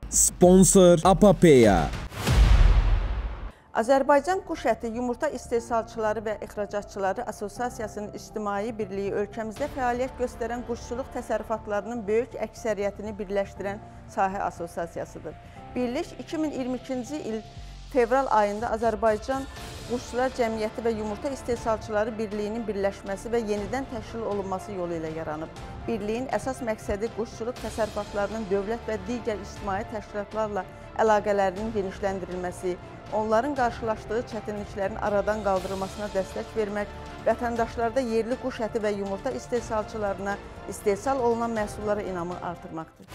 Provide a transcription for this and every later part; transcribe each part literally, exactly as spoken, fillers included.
Sponsor Apapeya. Azərbaycan Quş əti Yumurta İstehsalçıları və İxracatçıları Assosiasiyasının İctimai Birliyi ölkəmizdə fəaliyyət göstərən quşçuluq təsərrüfatlarının böyük əksəriyyətini birləşdirən sahə assosiasiyasıdır. Birlik iki min iyirmi ikinci il fevral ayında Azərbaycan Quşçular Cəmiyyəti və Yumurta İstehsalçıları Birliyinin birləşməsi və yenidən təşkil olunması yolu ilə yaranıb. Birliyin əsas məqsədi quşçuluq təsərrüfatlarının dövlət və digər ictimai təşkilatlarla əlaqələrinin genişləndirilməsi, onların qarşılaşdığı çətinliklərin aradan qaldırılmasına dəstək vermək, vətəndaşlarda yerli quş əti və yumurta istehsalçılarına istehsal olunan məhsullara inamı artırmaqdır.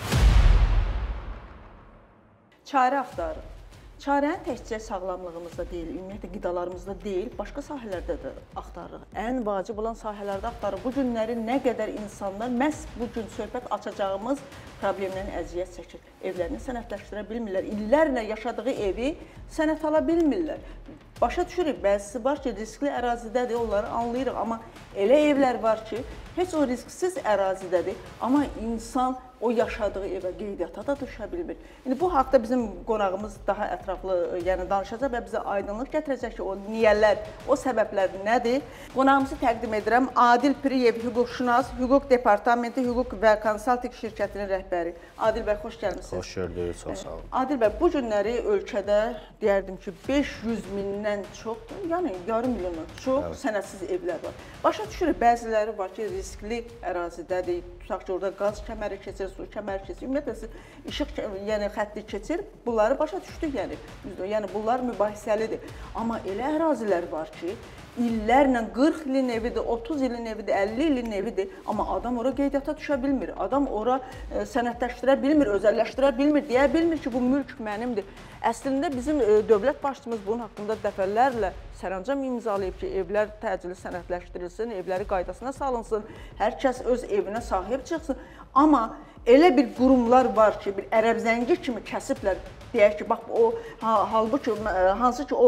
Çarə axtarın. Çarəni təkcə sağlamlığımızda deyil, ümumiyyətlə qidalarımızda deyil, başqa sahələrdə də axtarırıq. Ən vacib olan sahələrdə axtarırıq. Bu günləri nə qədər insanlar məhz bu gün söhbət açacağımız problemlərin əziyyət çəkir. Evlərini sənətləşdirə bilmirlər. İllərlə yaşadığı evi sənət ala bilmirlər. Başa düşürük, bəzisi var ki, riskli ərazidədir, onları anlayırıq. Amma elə evlər var ki, heç o risksiz ərazidədir. Amma insan o yaşadığı evə qeydiyyata da düşə bilmir. İndi bu haqda bizim qonağımız daha ətraflı yəni danışacaq və bizə aydınlıq gətirəcək ki, o niyələr, o səbəblər nədir? Qonağımızı təqdim edirəm. Adil Piriyev, hüquqşünas, Hüquq Departamenti Hüquq və Konsalting şirkətinin rəhbəri. Adil bəy, xoş gəlmisiniz. Xoş gördük, çox sağ olun. Adil bəy, bu günləri ölkədə deyərdim ki, beş yüz mindən çox, yəni yarım milyondan çox evet. sənədsiz evlər var. Başa düşürük, bəziləri var ki, riskli ərazidədir, tutaq ki, orada qaz kəməri keçir, su kəməri keçir, ümumiyyətlə işıq yəni xətti keçir, bunları başa düşdük, yəni, yəni bunlar mübahisəlidir. Amma elə ərazilər var ki, illərlə qırx ilin evidir, otuz ilin evidir, əlli ilin evidir, amma adam ora qeydiyyata düşə bilmir, adam ora e, sənətləşdirə bilmir, özəlləşdirə bilmir, deyə bilmir ki, bu mülk mənimdir. Əslində bizim e, dövlət başçımız bunun haqqında dəfələrlə sərəncam imzalayıb ki, evlər təcili sənətləşdirilsin, evləri qaydasına salınsın, hər kəs öz evinə sahib çıxsın. Amma elə bir qurumlar var ki, bir ərəb zəngi kimi kəsiblər, deyək ki, bax, o, ha, halbuki, hansı ki, o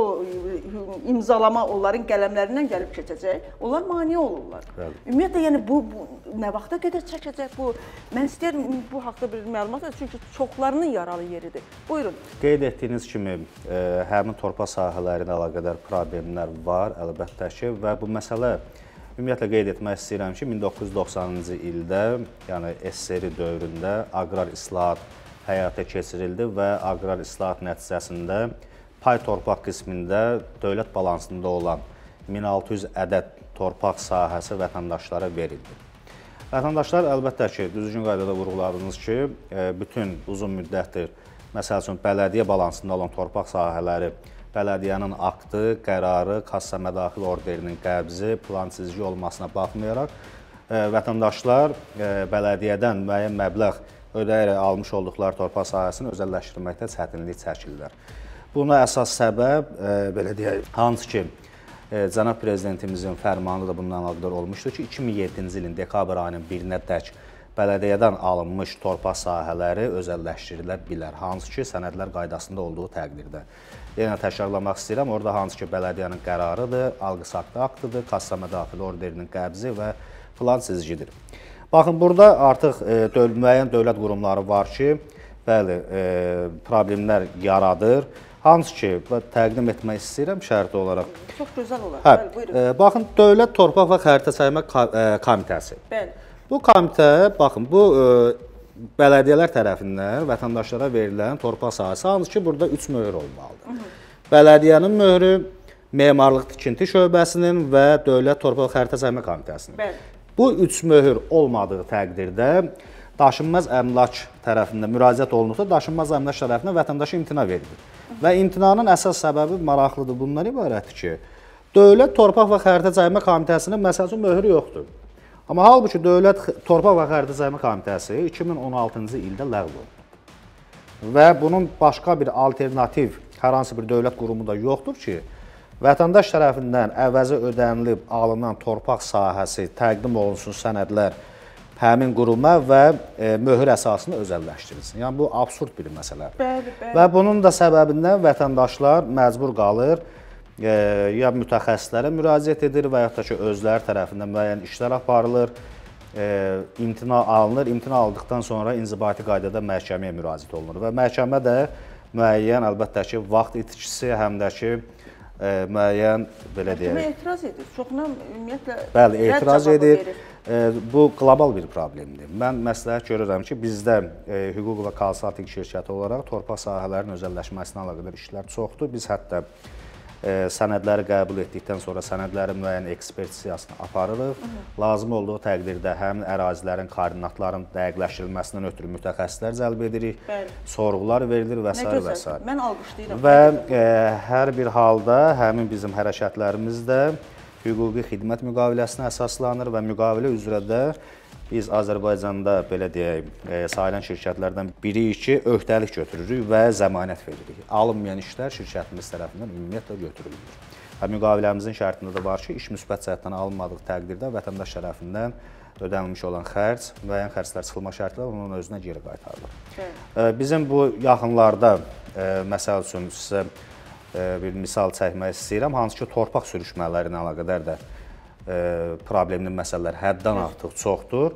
imzalama onların qələmlərindən gəlib keçəcək, onlar mane olurlar. Bəli. Ümumiyyətlə, yəni, bu, bu nə vaxta qədər çəkəcək bu? Mən istəyirəm bu haqda bir məlumat edin, çünki çoxlarının yaralı yeridir. Buyurun. Qeyd etdiyiniz kimi, e, həmin torpaq sahələrinə əlaqədar problemlər var, əlbəttə ki, və bu məsələ ümumiyyətlə qeyd etmək istəyirəm ki, min doqquz yüz doxsanıncı ildə, yəni S S R dövründə aqrar islahat həyata keçirildi və aqrar islahat nəticəsində pay torpaq qismində dövlət balansında olan min altı yüz ədəd torpaq sahəsi vətəndaşlara verildi. Vətəndaşlar əlbəttə ki, düzgün qaydada vurğuladınız ki, bütün uzun müddətdir, məsəl üçün, bələdiyyə balansında olan torpaq sahələri bələdiyyənin aktı, qərarı, kassa mədaxil orderinin qəbzi, plan çizgi olmasına baxmayaraq, vətəndaşlar bələdiyyədən müəyyən məbləğ ödəyərək almış olduqları torpaq sahəsini özəlləşdirməkdə çətinlik çəkirlər. Buna əsas səbəb, belə deyək, hansı ki, Cənab Prezidentimizin fərmanı da bundan əlaqədar olmuşdur ki, iki min yeddinci ilin dekabr ayının birinə dək bələdiyyədən alınmış torpaq sahələri özəlləşdirilə bilər, hansı ki, sənədlər qaydasında olduğu təqdirdə. Yenə təkrarlamaq istəyirəm, orada hansı ki, bələdiyyənin qərarıdır, alqı-saxta aktıdır, kassa mədaxil orderinin qəbzi və plan çizgidir. Baxın, burada artıq e, döl müəyyən dövlət qurumları var ki, bəli, e, problemlər yaradır. Hansı ki, təqdim etmək istəyirəm şərti olaraq. Çox gözəl olar, hə, bəli, buyurun. E, baxın, Dövlət Torpaq və Xəritə Çayma Komitəsi. Bəli. Bu komitə, baxın, bu e, bələdiyyələr tərəfindən vətəndaşlara verilən torpaq sahəsi, hansı ki, burada üç möhür olmalıdır. Hı -hı. Bələdiyyənin möhrü, Memarlıq Tikinti Şöbəsinin və Dövlət Torpaq və Xəritə Çayma Komitəsinin. Bəli. Bu üç möhür olmadığı təqdirdə daşınmaz əmlak tərəfindən müraciət olunubda, daşınmaz əmlak tərəfindən vətəndaşa imtina verilir. Və imtinanın əsas səbəbi maraqlıdır, bundan ibarətdir ki, Dövlət Torpaq və Xəritə Çayma Komitəsinin məsəl üçün möhrü yoxdur. Amma halbuki Dövlət Torpaq və Xəritə Çayma Komitəsi iki min on altıncı ildə ləğv olundu. Və bunun başqa bir alternativ hər hansı bir dövlət qurumu da yoxdur ki, vətəndaş tərəfindən əvəzi ödənilib alınan torpaq sahəsi təqdim olunsun sənədlər həmin quruma və e, möhür əsasını özəlləşdirilsin. Yəni, bu absurd bir məsələdir. Bəli, bəli. Və bunun da səbəbindən vətəndaşlar məcbur qalır, e, ya mütəxəssislərə müraciət edir və yaxud da ki, özləri tərəfindən müəyyən işlər aparılır. e, imtina alınır. İmtina aldıqdan sonra inzibati qaydada məhkəməyə müraciət olunur və məhkəmə də müəyyən, əlbəttə ki, vaxt itkisi, həm də ki, e, müəyyən, belə deyək. Məhkəmə etiraz edir. Çoxuna ümumiyyətlə Bəli, etiraz edir. E, bu qlobal bir problemdir. Mən məsləhət görürəm ki, bizdə e, hüquq və konsaltinq şirkəti olaraq torpaq sahələrinin özəlləşməsinə əlaqədar işlər çoxdur. Biz hətta e, sənədləri qəbul etdikdən sonra sənədlərin müəyyən ekspertizasını aparırıq. Hı -hı. Lazım olduğu təqdirdə həmin ərazilərin koordinatlarının dəqiqləşdirilməsindən ötürü mütəxəssislər cəlb edirik. Bəli. Sorğular verilir və s. və s. Mən alqışlayıram. Və e, hər bir halda həmin bizim hərəkətlərimiz də hüquqi xidmət müqaviləsinə əsaslanır və müqavilə üzrə də biz Azərbaycanda, belə deyək, e, sayılan şirkətlərdən biriyik ki, öhdəlik götürürük və zəmanət veririk. Alınmayan işlər şirkətimiz tərəfindən ümumiyyətlə götürülmür. Və müqaviləmizin şərtində də var ki, iş müsbət cəhətdən alınmadığı təqdirdə vətəndaş tərəfindən ödənilmiş olan xərc, müəyyən xərclər çıxılma şərtlə onun özünə geri qaytarılır. E, bizim bu yaxınlarda, e, məsəl üçün sizə bir misal çəkmək istəyirəm, hansı ki, torpaq sürüşmələri ilə əlaqədar da problemli məsələlər həddən artıq çoxdur.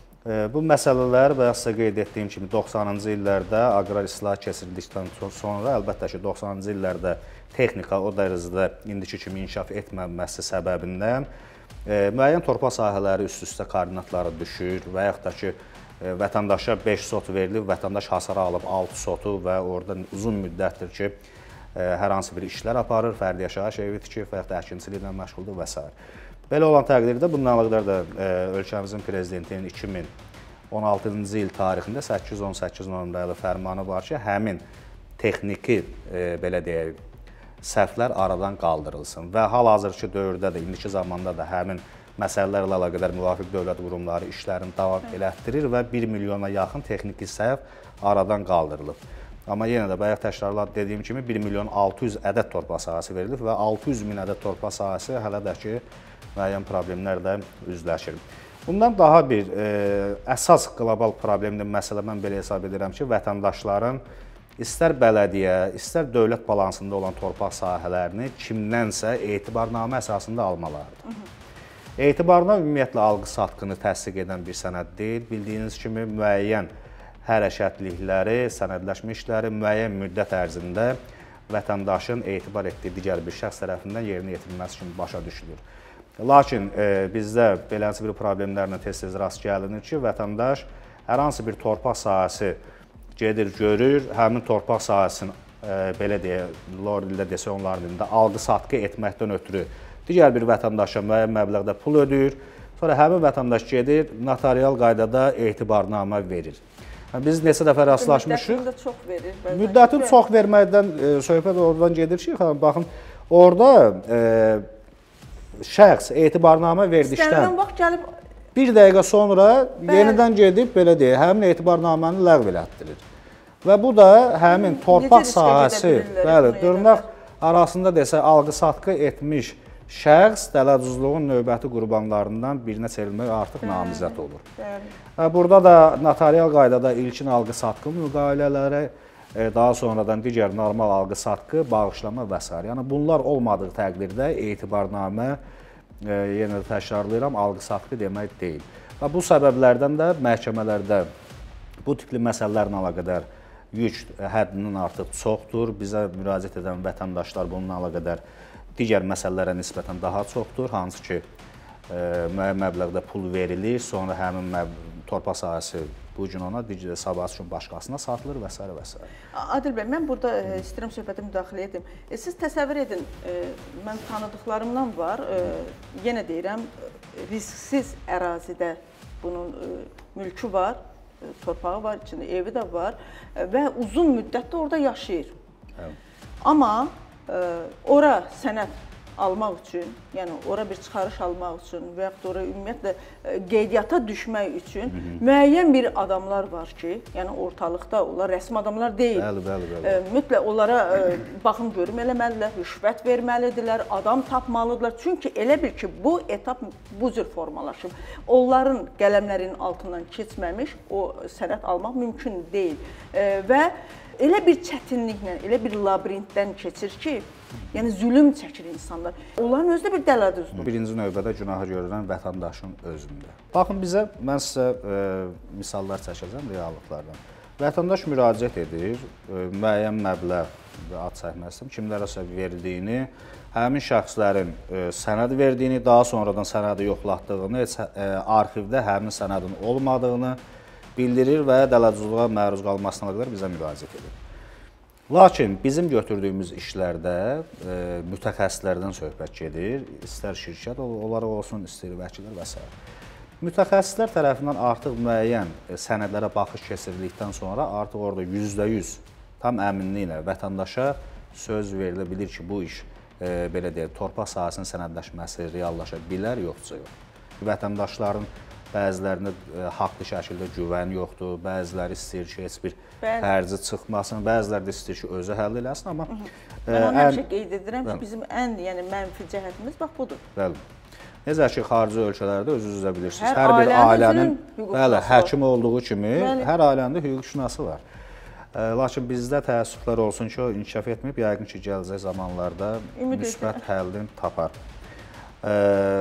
Bu məsələlər və ya sizə qeyd etdiyim kimi doxsanıncı illərdə aqrar islah keçirildikdən sonra, əlbəttə ki, doxsanıncı illərdə texnika o dərəcədə indiki kimi inkişaf etməməsi səbəbindən müəyyən torpaq sahələri üst-üstə koordinatları düşür və yaxud da ki, vətəndaşa beş sot verilib, vətəndaş hasara alıb altı sotu və orada uzun müddətdir ki, hər hansı bir işlər aparır, fərdi yaşayış evi tikir və yaxud da əkinçiliklə məşğuldur və s. Belə olan təqdirdə bununla əlaqədar da e, ölkəmizin prezidentinin iki min on altıncı il tarixində səkkiz yüz on səkkiz nömrəli fərmanı var ki, həmin texniki, e, belə deyək, səhvlər aradan qaldırılsın və hal-hazırki dövrdə də, indiki zamanda da həmin məsələlərlə əlaqədar müvafiq dövlət qurumları işlərini davam elətdirir və bir milyona yaxın texniki səhv aradan qaldırılıb. Amma yenə də bayaq təkrarla dediyim kimi bir milyon altı yüz ədəd torpaq sahəsi verilib və altı yüz min ədəd torpaq sahəsi hələ də ki, müəyyən problemlərlə üzləşir. Bundan daha bir e, əsas qlobal problemli məsələ mən belə hesab edirəm ki, vətəndaşların istər bələdiyyə, istər dövlət balansında olan torpaq sahələrini kimdənsə etibarnamə əsasında almalarıdır. Hı -hı. Etibarnamə ümumiyyətlə alqı-satqını təsdiq edən bir sənəd deyil. Bildiyiniz kimi müəyyən hərəkətlikləri, sənədləşmişləri müəyyən müddət ərzində vətəndaşın etibar etdiyi digər bir şəxs tərəfindən yerinə yetirilməsi kimi başa düşülür. Lakin e, bizdə beləsi bir problemlərlə tez-tez rast gəlinir ki, vətəndaş hər hansı bir torpaq sahəsi gedir, görür, həmin torpaq sahəsini e, belə deyə, lor dildə desə onların dilində alqı-satqı etməkdən ötürü digər bir vətəndaşa müəyyən məbləğdə pul ödəyir, sonra həmin vətəndaş gedir, notarial qaydada etibarnamə verir. Biz neçə dəfə rastlaşmışıq. Müddətini də çox verir. Müddətini çox verməkdən e, söhbət oradan gedir ki, baxın, orada e, şəxs etibarnamə verdikdən İstənilən vaxt gəlib bir dəqiqə sonra bəli, yenidən gedib, belə deyək, həmin etibarnaməni ləğv elətdirir. Və bu da həmin torpaq sahəsi, bəli, dırnaq arasında desə, alqı-satqı etmiş şəxs dələduzluğun növbəti qurbanlarından birinə çevrilmək artıq namizəd olur. Bəli. Burada da notarial qaydada ilkin alqı-satqı müqavilələri, daha sonradan digər normal alqı-satqı, bağışlama və s. Yəni bunlar olmadığı təqdirdə etibarnamə, yenə də təkrarlayıram, alqı-satqı demək deyil. Və bu səbəblərdən də məhkəmələrdə bu tipli məsələlərlə əlaqədar yük həddinin artıq çoxdur. Bizə müraciət edən vətəndaşlar bununla əlaqədar digər məsələlərə nisbətən daha çoxdur, hansı ki, müəyyən məbləğdə pul verilir, sonra həmin torpaq sahəsi bu gün ona, digər sabahı üçün başqasına satılır və s. və s. Adil bəy, mən burada e, istəyirəm söhbətə müdaxilə edim. E, siz təsəvvür edin, e, mən tanıdıqlarımdan var, e, yenə deyirəm, risksiz ərazidə bunun e, mülkü var, e, torpağı var, içində evi də var e, və uzun müddətdə orada yaşayır. Evet. Amma e, ora sənəd almaq üçün, yəni ora bir çıxarış almaq üçün və yaxud ora ümumiyyətlə qeydiyyata düşmək üçün Hı -hı. müəyyən bir adamlar var ki, yəni ortalıqda onlar rəsmi adamlar deyil. Bəli, bəli, bəli. E, mütləq onlara e, baxım görüm eləməlidirlər, rüşvət verməlidirlər, adam tapmalıdırlar. Çünki elə bil ki, bu etap bu cür formalaşıb. Onların qələmlərinin altından keçməmiş o sənəd almaq mümkün deyil. E, və elə bir çətinliklə, elə bir labirintdən keçir ki, Yəni zülm çəkir insanlar. Onların özü də bir dələduzdur. Birinci növbədə günahı görülən vətəndaşın özündə. Baxın bizə, mən sizə e, misallar çəkəcəm reallıqlardan. Vətəndaş müraciət edir, e, müəyyən məbləğ, ad çəkməzsəm, kimlərəsə verdiyini, həmin şəxslərin e, sənəd verdiyini, daha sonradan sənədi yoxlatdığını, e, arxivdə həmin sənədin olmadığını bildirir və dələduzluğa məruz qalmasına qədər bizə müraciət edir. Lakin bizim götürdüyümüz işlərdə e, mütəxəssislərdən söhbət gedir, istər şirkət olaraq olsun, istər vəkillər və s. Mütəxəssislər tərəfindən artıq müəyyən sənədlərə baxış keçirildikdən sonra artıq orada yüzdə yüz tam əminliklə vətəndaşa söz verilə bilir ki, bu iş e, belə deyək, torpaq sahəsinin sənədləşməsi reallaşa bilər, yoxsa yox. Vətəndaşların bəzilərində e, haqlı şəkildə güvən yoxdur, bəziləri istəyir ki, heç bir xərci çıxmasın, bəziləri də istəyir ki, özü həll eləsin, amma... Mən onu həmişə qeyd edirəm ki, bizim ən yəni, mənfi cəhətimiz bax budur. Bəli. Necə ki, xarici ölkələrdə özünüzə bilirsiniz. Hər, hər bir ailənin bəli, həkim olduğu kimi bəli. Hər ailənin də hüquqşünası var. E, lakin bizdə təəssüflər olsun ki, o inkişaf etməyib, yəqin ki, gələcək zamanlarda Ümid müsbət həllini tapar. E,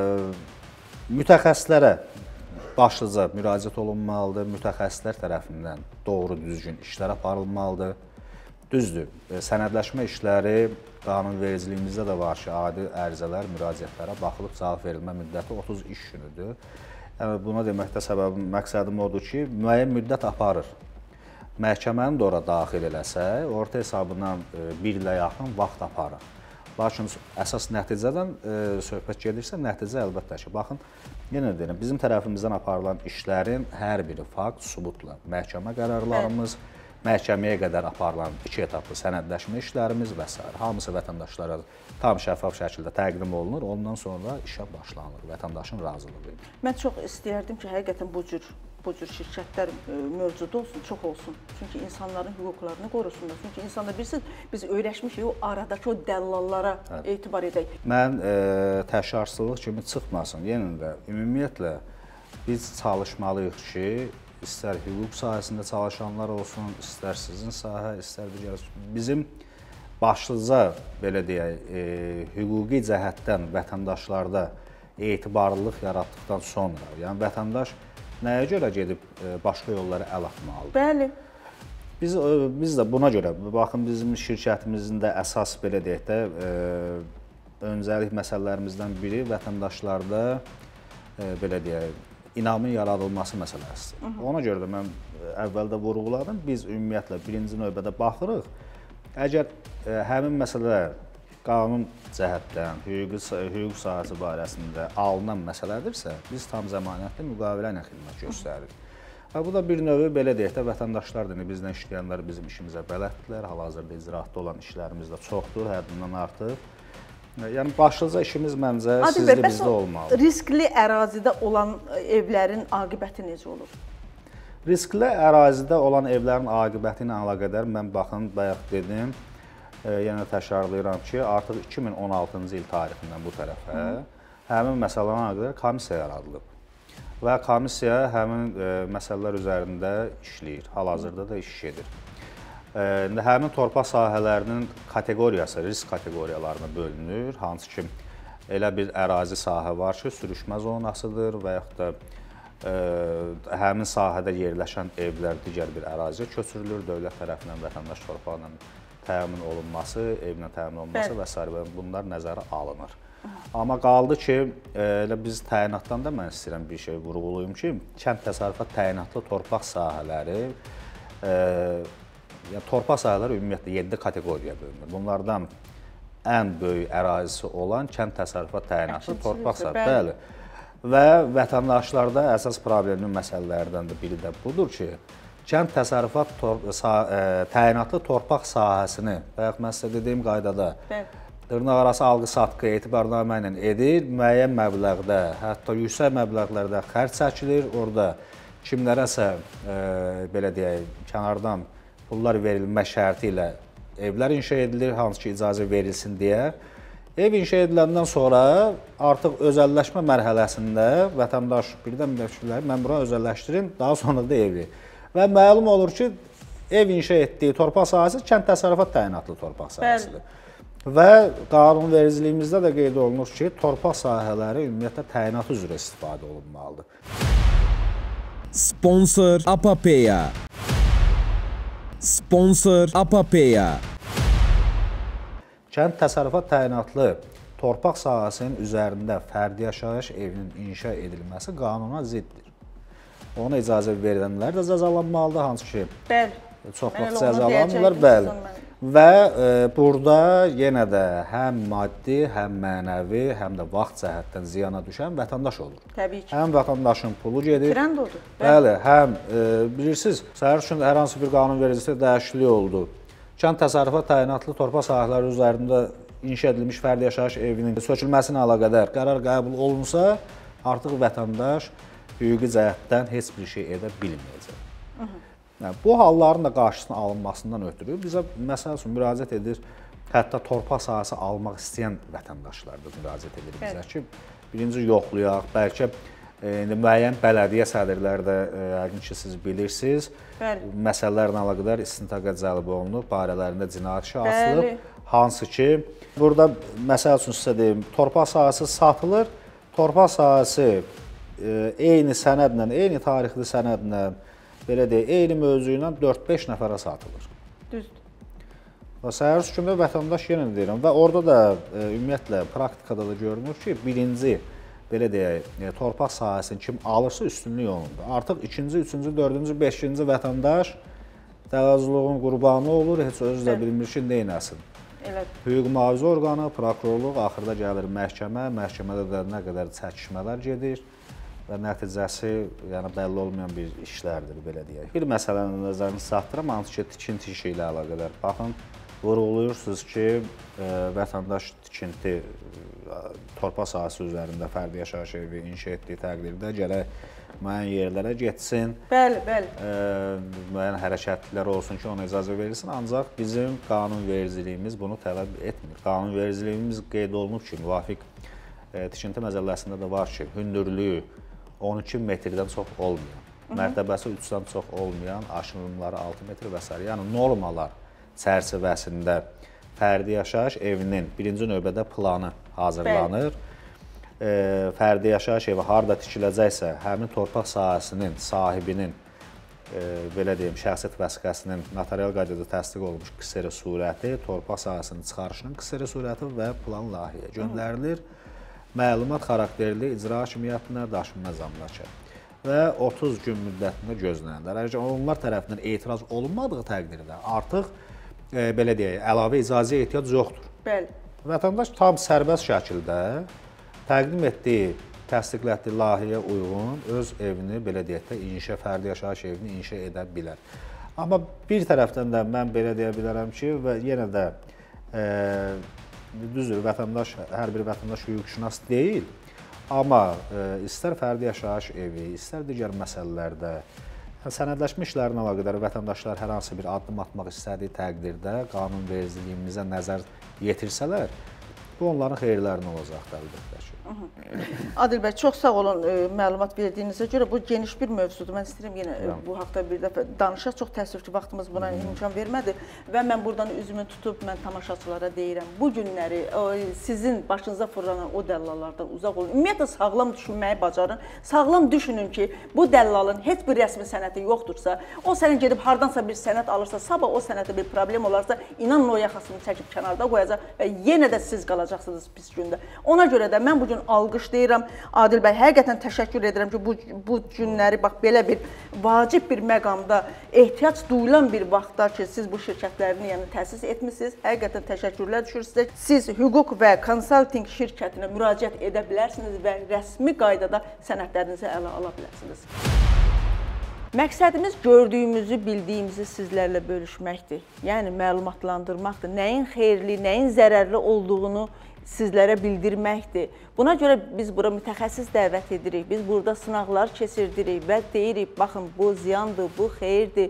mütəxəssislərə başlıca müraciət olunmalıdır, mütəxəssislər tərəfindən doğru düzgün işlər aparılmalıdır. Düzdür, sənədləşmə işləri qanunvericiliyimizdə də var ki, adi ərizələr, müraciətlərə baxılıb cavab verilmə müddəti otuz iş günüdür. Yəni, buna deməkdə səbəbim, məqsədim odur ki, müəyyən müddət aparır. Məhkəməni də ora daxil eləsək, orta hesabından bir ilə yaxın vaxt aparır. Lakin əsas nəticədən e, söhbət gedirsə, nəticə əlbəttə ki, baxın, yenə deyirəm, bizim tərəfimizdən aparılan işlərin hər biri fakt, sübutla, məhkəmə qərarlarımız, evet. Məhkəməyə qədər aparılan iki etaplı sənədləşmə işlərimiz və s. Hamısı vətəndaşlara tam şəffaf şəkildə təqdim olunur, ondan sonra işə başlanır, vətəndaşın razılığı ilə. Mən çox istəyərdim ki, həqiqətən bu cür, bu cür şirkətlər mövcud olsun, çox olsun. Çünki insanların hüquqlarını qorusunlar. Çünki insanlar bilirsiniz, biz öyrəşmişik o aradakı o dəllallara evet. etibar edək. Mən e, təşkilatçılıq kimi çıxmasın. Yenə də ümumiyyətlə biz çalışmalıyıq ki, istər hüquq sahəsində çalışanlar olsun, istər sizin sahə, istər digər. Bizim başlıca, belə deyək, e, hüquqi cəhətdən vətəndaşlarda etibarlılıq yaratdıqdan sonra, yəni vətəndaş nəyə görə gedib e, başqa yollara əl atmalıdır? Bəli. Biz, e, biz də buna görə, baxın bizim şirkətimizin də əsas, belə deyək də, e, öncəlik məsələlərimizdən biri vətəndaşlarda, e, belə deyək, inamın yaradılması məsələsidir. Ona görə də mən əvvəldə vurğuladım, biz ümumiyyətlə birinci növbədə baxırıq. Əgər e, həmin məsələ qanun cəhətdən, hüquq, hüquq sahəsi barəsində alınan məsələdirsə, biz tam zəmanətli müqavilə ilə xidmət göstəririk. Və bu da bir növü, belə deyək də, vətəndaşlardır. Bizdən işləyənlər bizim işimizə bələddirlər, hal-hazırda icraatda olan işlərimiz də çoxdur, həddindən artıq. Yəni, başlıca işimiz məncə sizdə bizdə olmalı. Riskli ərazidə olan evlərin aqibəti necə olur? Riskli ərazidə olan evlərin aqibəti ilə əlaqədar mən baxın, bayaq dedim, e, yenə təkrarlayıram ki, artıq iki min on altıncı il tarixindən bu tərəfə Hı. həmin məsələlərlə əlaqədar komissiya yaradılıb. Və komissiya həmin e, məsələlər üzərində işləyir, hal-hazırda da iş gedir. Həmin torpaq sahələrinin kateqoriyası, risk kateqoriyalarına bölünür. Hansı ki, elə bir ərazi sahə var ki, sürüşmə zonasıdır və yaxud da e, həmin sahədə yerləşən evlər digər bir əraziyə köçürülür. Dövlət tərəfindən vətəndaş torpaqla təmin olunması, evlə təmin olunması və s. bunlar nəzərə alınır. Amma qaldı ki, elə biz təyinatdan da mən istəyirəm bir şey vurğulayım ki, kənd təsərrüfat təyinatlı torpaq sahələri e, Yəni, torpaq sahələri ümumiyyətlə yeddi kateqoriyaya bölünür. Bunlardan ən böyük ərazisi olan kənd təsərrüfat təyinatlı torpaq sahələri. Və vətəndaşlarda əsas problemli məsələlərdən də biri də budur ki, kənd təsərrüfat tor təyinatlı torpaq sahəsini, bayaq mən sizə dediyim qaydada dırnaq arası alqı-satqı etibarnamə ilə edir, müəyyən məbləğdə, hətta yüksək məbləğlərdə xərc çəkilir. Orada kimlərəsə, e, belə deyək, kənardan pullar verilmə şərti ilə evlər inşa edilir, hansı ki, icazə verilsin deyə. Ev inşa ediləndən sonra artıq özəlləşmə mərhələsində vətəndaş birdən fikirlər, mən bura özəlləşdirim, daha sonra da evi. Və məlum olur ki, ev inşa etdiyi torpaq sahəsi kənd təsərrüfat təyinatlı torpaq sahəsidir. Və qanunvericiliyimizdə də qeyd olunur ki, torpaq sahələri ümumiyyətlə təyinat üzrə istifadə olunmalıdır. Sponsor Apapeya. Sponsor Apapeya. Kənd təsərrüfat təyinatlı torpaq sahəsinin üzərində fərdi yaşayış evinin inşa edilməsi qanuna ziddir. Ona icazə verilənlər də cəzalanmalıdır, hansı ki, Bəli. çoxluq cəzalanırlar, bəli. Və e, burada yenə də həm maddi, həm mənəvi, həm də vaxt cəhətdən ziyana düşən vətəndaş olur. Təbii ki. Həm vətəndaşın pulu gedir. Trend odur. Bəli, həm e, bilirsiniz, səhər üçün hər hansı bir qanunvericisi dəyişiklik oldu. Kənd təsərrüfat təyinatlı torpaq sahələri üzərində inşa edilmiş fərdi yaşayış evinin sökülməsinə əlaqədar qərar qəbul olunsa, artıq vətəndaş hüquqi cəhətdən heç bir şey edə bilməyəcək. Yəni, bu halların da qarşısının alınmasından ötürü bizə məsəl üçün müraciət edir, hətta torpaq sahəsi almaq istəyən vətəndaşlar da müraciət edir bizə ki, birinci yoxlayaq, bəlkə e, müəyyən bələdiyyə sədrləri də yəqin ki, siz bilirsiniz, Bəli. məsələlərlə əlaqədar istintaqa cəlb olunub, barələrində cinayət işi açılıb, hansı ki, burada məsəl üçün sizə deyim, torpaq sahəsi satılır, torpaq sahəsi e, eyni sənədlə, eyni tarixli sənədlə, belə deyək, eyni mövzu ilə dörd-beş nəfərə satılır. Düzdür. Və səhər hükümdə vətəndaş yenə deyirəm və orada da e, ümumiyyətlə praktikada da görünür ki, birinci, belə deyək, e, torpaq sahəsini kim alırsa üstünlük onundur. Artıq ikinci, üçüncü, dördüncü, beşinci vətəndaş dəlazlığın qurbanı olur, heç özü də bilmir ki, neynəsin. Hüquq mühafizə orqanı, prokurorluq, axırda gəlir məhkəmə, məhkəmədə də nə qədər çəkişmələr gedir. Və nəticəsi yəni bəlli olmayan bir işlərdir, belə deyək. Bir məsələni nəzərinizə çatdırım, hansı ki, tikinti işi ilə əlaqədar. Baxın, vurğulayırsınız ki, e, vətəndaş tikinti e, torpaq sahəsi üzərində fərdi yaşayış evi inşa etdiyi təqdirdə gərək müəyyən yerlərə getsin. Bəli, bəli. E, müəyyən hərəkətlər olsun ki, ona icazə verilsin. Ancaq bizim qanunvericiliyimiz bunu tələb etmir. Qanunvericiliyimiz qeyd olunub ki, müvafiq e, tikinti məcəlləsində də var ki, hündürlüyü on iki metrdən çox olmayan, mərtəbəsi üçdən çox olmayan, aşınımları altı metr və s. Yəni normalar çərçivəsində fərdi yaşayış evinin birinci növbədə planı hazırlanır. E, fərdi yaşayış evi harda tikiləcəksə, həmin torpaq sahəsinin sahibinin e, belə deyim, şəxsiyyət vəsiqəsinin notarial qaydada təsdiq olunmuş kseri surəti, torpaq sahəsinin çıxarışının kseri surəti və plan layihəyə göndərilir. Məlumat xarakterli icra hakimiyyətinə daşınma məzamlığı və otuz gün müddətində gözlənilir. Əgər onlar tərəfindən etiraz olunmadığı təqdirdə artıq e, belə deyək, əlavə icazəyə ehtiyac yoxdur. Bəli. Vətəndaş tam sərbəst şəkildə təqdim etdiyi, təsdiqlətdiyi layihəyə uyğun öz evini belə deyək də inşa, fərdi yaşayış evini inşa edə bilər. Amma bir tərəfdən də mən belə deyə bilərəm ki, və yenə də e, düzdür, vətəndaş, hər bir vətəndaş hüquqşünas deyil, amma e, istər fərdi yaşayış evi, istər digər məsələlərdə sənədləşmə işlərinə əlaqədar vətəndaşlar hər hansı bir addım atmaq istədiyi təqdirdə qanunvericiliyimizə nəzər yetirsələr, bu onların xeyirlərinə olacaqdır əlbəttə ki. Adil bəy, çox sağ olun e, məlumat verdiyinizə görə. Bu geniş bir mövzudur. Mən istəyirəm yenə e, bu haqda bir dəfə danışaq. Çox təəssüf ki, vaxtımız buna imkan vermədi və mən buradan üzümü tutub mən tamaşaçılara deyirəm. Bu günləri o, sizin başınıza fırlanan o dəllallardan uzaq olun. Ümumiyyətlə sağlam düşünməyi bacarın. Sağlam düşünün ki, bu dəllalın heç bir rəsmi sənəti yoxdursa, o sənin gedib hardansa bir sənət alırsa, sabah o sənətə bir problem olarsa, inanın o yaxasını çəkib kənarda qoyacaq və yenə də siz qalacaqsınız pis gündə. Ona görə də mən bu gün alqışlayıram. Adil bəy, həqiqətən təşəkkür edirəm ki, bu, bu günləri bax belə bir vacib bir məqamda ehtiyac duyulan bir vaxtda ki, siz bu şirkətlərini yəni təsis etmisiniz. Həqiqətən təşəkkürlər düşür sizə. Siz hüquq və konsaltinq şirkətinə müraciət edə bilərsiniz və rəsmi qaydada sənədlərinizi ələ ala bilərsiniz. Məqsədimiz gördüyümüzü, bildiyimizi sizlərlə bölüşməkdir. Yəni məlumatlandırmaqdır. Nəyin xeyirli, nəyin zərərli olduğunu sizlərə bildirməkdir. Buna görə biz bura mütəxəssis dəvət edirik. Biz burada sınaqlar keçirdirik və deyirik, baxın, bu ziyandır, bu xeyirdir.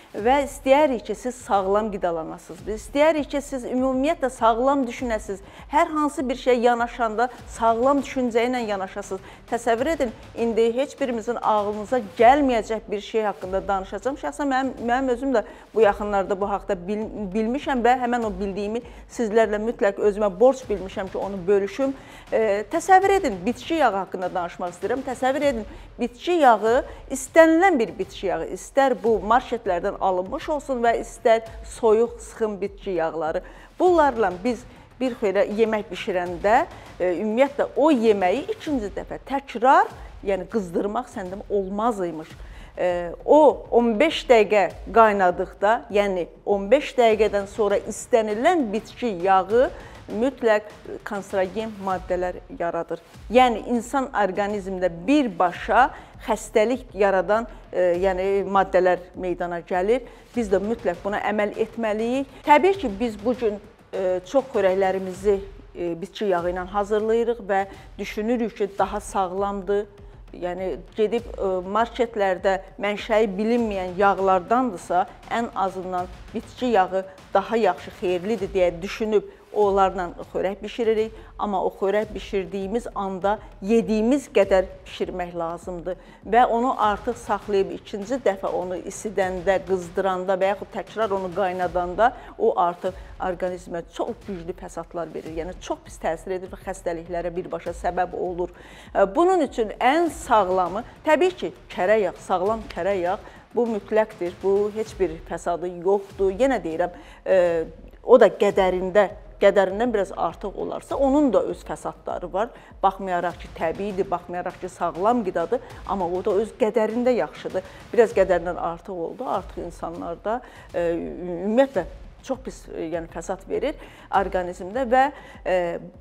və istəyərik ki, siz sağlam qidalanasınız. Biz istəyərik ki, siz ümumiyyətlə sağlam düşünəsiniz. Hər hansı bir şey yanaşanda sağlam düşüncə ilə yanaşasınız. Təsəvvür edin, indi heç birimizin ağlınıza gəlməyəcək bir şey haqqında danışacağım. Şəxsən mənim, mənim özüm də bu yaxınlarda bu haqda bil, bilmişəm və həmən o bildiyimi sizlərlə mütləq özümə borc bilmişəm ki, onu bölüşüm. E, təsəvvür edin, bitki yağı haqqında danışmaq istəyirəm. Təsəvvür edin, bitki yağı istənilən bir bitki yağı, istər bu marketlərdən alınmış olsun və istər soyuq, sıxım bitki yağları. Bunlarla biz bir xeylə yemək bişirəndə e, ümumiyyətlə o yeməyi ikinci dəfə təkrar, yəni qızdırmaq səndə olmaz imiş. E, o on beş dəqiqə qaynadıqda, yəni on beş dəqiqədən sonra istənilən bitki yağı mütləq kanserogen maddələr yaradır. Yəni insan orqanizmində birbaşa xəstəlik yaradan e, yəni maddələr meydana gəlir. Biz də mütləq buna əməl etməliyik. Təbii ki, biz bu gün e, çox xörəklərimizi e, bitki yağı ilə hazırlayırıq və düşünürük ki, daha sağlamdır. Yəni gedib e, marketlərdə mənşəyi bilinməyən yağlardandırsa, ən azından bitki yağı daha yaxşı, xeyirlidir deyə düşünüb onlarla xörək bişiririk. Amma o xörək bişirdiyimiz anda yediyimiz qədər bişirmək lazımdır və onu artıq saxlayıb ikinci dəfə onu isidəndə, qızdıranda və yaxud təkrar onu qaynadanda o artıq orqanizmə çox güclü fəsadlar verir. Yəni çox pis təsir edir və xəstəliklərə birbaşa səbəb olur. Bunun üçün ən sağlamı təbii ki, kərə yağ, sağlam kərə yağ bu mütləqdir. Bu heç bir fəsadı yoxdur. Yenə deyirəm, e, o da qədərində qədərindən biraz artıq olarsa, onun da öz fəsadları var. Baxmayaraq ki, təbiidir, baxmayaraq ki, sağlam qidadır, amma o da öz qədərində yaxşıdır. Biraz qədərindən artıq oldu, artıq insanlarda e, ümumiyyətlə çox pis e, yəni fəsad verir orqanizmdə və e,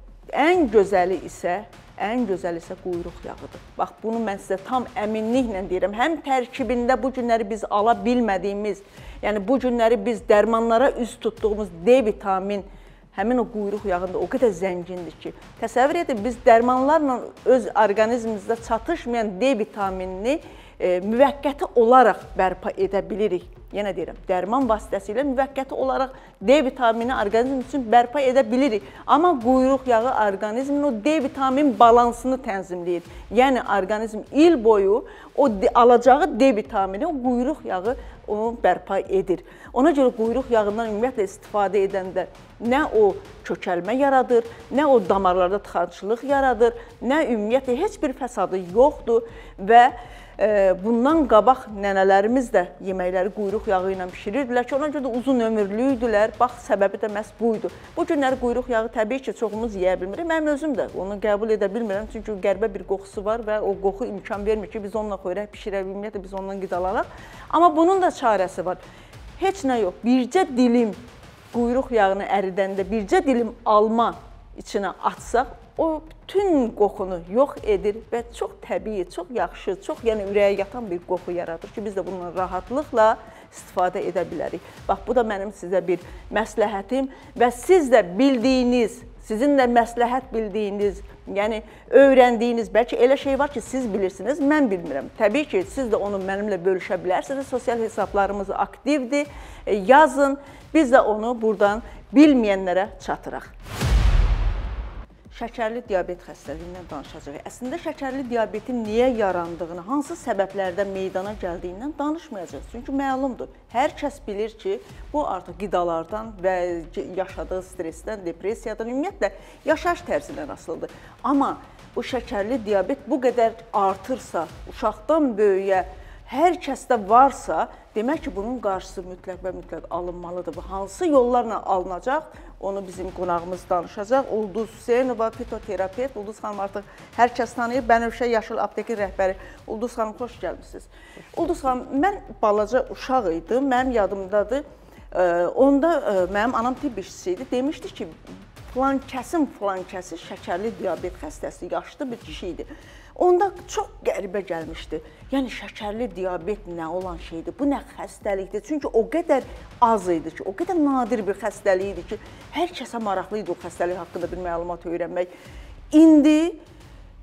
ən gözəli isə ən gözəli isə quyruq yağıdır. Bax, bunu mən sizə tam əminliklə deyirəm. Həm tərkibində bu günləri biz ala bilmədiyimiz, yəni bu günləri biz dərmanlara üz tutduğumuz D vitamin, həmin o quyruq yağında o qədər zəngindir ki, təsəvvür edin, biz dərmanlarla öz orqanizmimizdə çatışmayan D vitaminini e, müvəqqəti olaraq bərpa edə bilirik. Yenə deyirəm, dərman vasitəsilə müvəqqəti olaraq D vitamini orqanizm üçün bərpa edə bilirik. Amma quyruq yağı orqanizmin o D vitamin balansını tənzimləyir. Yəni, orqanizm il boyu o alacağı D vitamini, o quyruq yağı onu bərpa edir. Ona görə quyruq yağından ümumiyyətlə istifadə edəndə nə o kökəlmə yaradır, nə o damarlarda tıxançılıq yaradır, nə ümumiyyətlə heç bir fəsadı yoxdur və bundan qabaq nənələrimiz də yeməkləri quyruq yağı ilə pişirirdilər ki, ona görə də uzun ömürlü idilər. Bax, səbəbi də məhz buydu. Bu günləri quyruq yağı təbii ki, çoxumuz yeyə bilmirik. Mənim özüm də onu qəbul edə bilmirəm, çünki qəribə bir qoxusu var və o qoxu imkan vermir ki, biz onunla xörək pişirək, ümumiyyətlə biz ondan qidalanaq. Amma bunun da çarəsi var. Heç nə yox, bircə dilim quyruq yağını əridəndə, bircə dilim alma içinə atsaq, o bütün qoxunu yox edir və çox təbii, çox yaxşı, çox yəni ürəyə yatan bir qoxu yaradır ki, biz də bununla rahatlıqla istifadə edə bilərik. Bax, bu da mənim sizə bir məsləhətim və siz də bildiyiniz, sizin də məsləhət bildiyiniz, yəni öyrəndiyiniz, bəlkə elə şey var ki, siz bilirsiniz, mən bilmirəm. Təbii ki, siz də onu mənimlə bölüşə bilərsiniz. Sosial hesablarımız aktivdir, yazın, biz də onu buradan bilməyənlərə çatıraq. Şəkərli diabet xəstəliyindən danışacağıq. Əslində, şəkərli diabetin niyə yarandığını, hansı səbəblərdən meydana gəldiyindən danışmayacağıq. Çünki məlumdur, hər kəs bilir ki, bu artıq qidalardan və yaşadığı stressdən, depressiyadan, ümumiyyətlə, yaşayış tərzindən asılıdır. Amma bu şəkərli diabet bu qədər artırsa, uşaqdan böyüyə, hər kəsdə varsa, demək ki, bunun qarşısı mütləq və mütləq alınmalıdır. Hansı yollarla alınacaq, onu bizim qonağımız danışacaq. Ulduz Hüseynova, fitoterapevt. Ulduz xanım artıq hər kəs tanıyır. Bənövşə Yaşıl Aptekin rəhbəri. Ulduz xanım, xoş gəlmişsiniz. Ulduz xanım, mən balaca uşaq idim, mənim yadımdadır. Onda mənim anam tibb işçisi idi. Demişdi ki, filan kəsin filan kəsi şəkərli diabet xəstəsi, yaşlı bir kişi idi. Onda çox qəribə gəlmişdi. Yəni, şəkərli diabet nə olan şeydir, bu nə xəstəlikdir? Çünki o qədər az idi ki, o qədər nadir bir xəstəlik idi ki, hər kəsə maraqlı idi o xəstəlik haqqında bir məlumat öyrənmək. İndi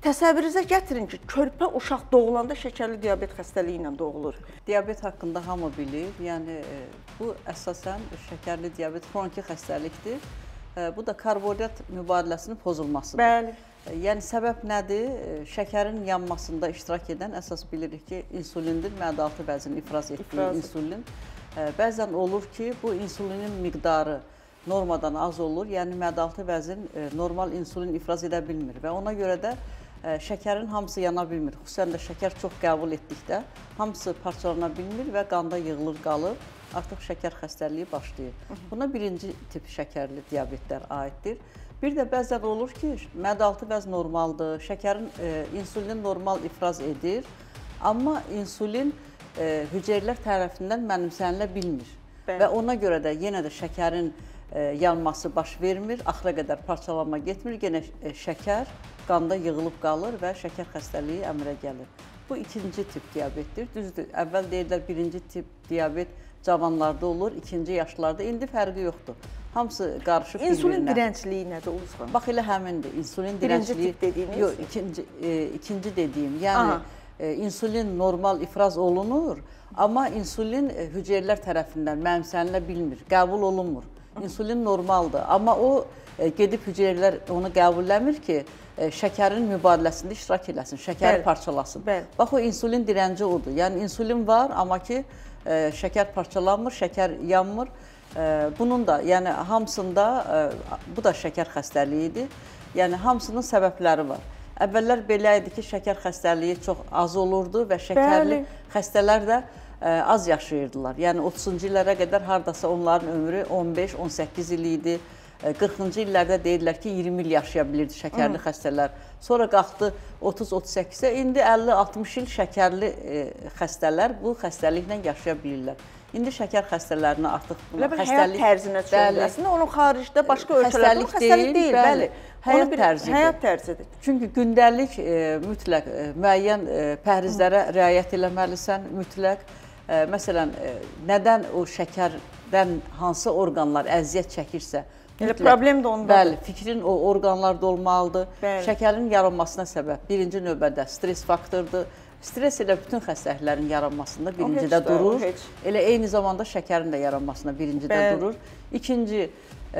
təsəvvürünüzə gətirin ki, körpə uşaq doğulanda şəkərli diabet xəstəliyi ilə doğulur. Diabet haqqında hamı bilir. Yəni bu əsasən şəkərli diabet xroniki xəstəlikdir. Bu da karbohidrat mübadiləsinin pozulmasıdır. Bəli. Yəni səbəb nədir? Şəkərin yanmasında iştirak edən əsas bilirik ki, insulindir. Mədaaltı vəzini ifraz etdiyi insulin. Bəzən olur ki, bu insulinin miqdarı normadan az olur. Yəni mədaaltı vəzin normal insulin ifraz edə bilmir və ona görə də şəkərin hamısı yana bilmir. Xüsusən də şəkər çox qəbul etdikdə hamısı parçalana bilmir və qanda yığılır, qalır. Artıq şəkər xəstəliyi başlayır. Buna birinci tip şəkərli diabetlər aiddir. Bir də bəzən olur ki, mədaaltı vəz normaldır, şəkərin, e, insulin normal ifraz edir, amma insulin e, hüceyrələr tərəfindən mənimsənilə bilmir. Bəli. Və ona görə də yenə də şəkərin e, yanması baş vermir, axıra qədər parçalanma getmir, yenə e, şəkər qanda yığılıb qalır və şəkər xəstəliyi əmələ gəlir. Bu ikinci tip diabetdir. Düzdür, əvvəl deyirlər birinci tip diabet cavanlarda olur, ikinci yaşlarda. İndi fərqi yoxdur. Hamısı qarışıb bir-birinə. İnsulin dirəncliyi nədir olursa? Bax, elə həmindir. İnsulin dirəncliyi. Birinci tip dediyiniz? Yox, ikinci, e, ikinci dediyim. Yəni, e, insulin normal ifraz olunur, amma insulin e, hüceyrələr tərəfindən mənimsənilə bilmir, qəbul olunmur. İnsulin normaldır, amma o e, gedib hüceyrələr onu qəbulləmir ki, e, şəkərin mübadiləsində iştirak eləsin, şəkəri Bəli. parçalasın. Bəli. Bax, o insulin dirənci odur. Yəni, insulin var, amma ki, e, şəkər parçalanmır, şəkər yanmır. Bunun da, yəni hamısında, bu da şəkər xəstəliyidir. Yəni hamısının səbəbləri var. Əvvəllər belə idi ki, şəkər xəstəliyi çox az olurdu və şəkərli Bəli. xəstələr də az yaşayırdılar. Yəni otuzuncu illərə qədər hardasa onların ömrü on beş on səkkiz il idi. qırxıncı illərdə deyirlər ki, iyirmi il yaşaya bilirdi şəkərli Hı. xəstələr. Sonra qalxdı otuz otuz səkkizə, indi əlli altmış il şəkərli xəstələr bu xəstəliklə yaşaya bilirlər. İndi şəkər xəstələrinə artıq xəstəlik həyat tərzinə çevriləsin. Onun xaricdə başqa ölkələrdə bu xəstəlik deyil, bəli. Həyat tərzidir. Həyat tərzidir. Çünki gündəlik e, mütləq e, müəyyən e, pəhrizlərə Hı. riayət eləməlisən, mütləq. E, məsələn, e, nədən o şəkərdən hansı orqanlar əziyyət çəkirsə, Elə problem də ondadır. Bəli, fikrin o orqanlarda olmalıdır. Bəli. Şəkərin yaranmasına səbəb birinci növbədə stres faktordur. Stres elə bütün xəstəliklərin yaranmasında birincidə durur. Elə eyni zamanda şəkərin də yaranmasında birincidə Bəli. durur. İkinci, e,